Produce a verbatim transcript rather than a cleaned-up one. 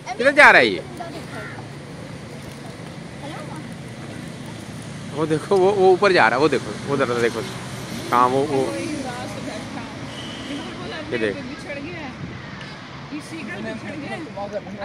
किधर जा रहा है ये? वो देखो वो वो ऊपर जा रहा है, वो देखो उधर देखो कहाँ वो वो ये देख।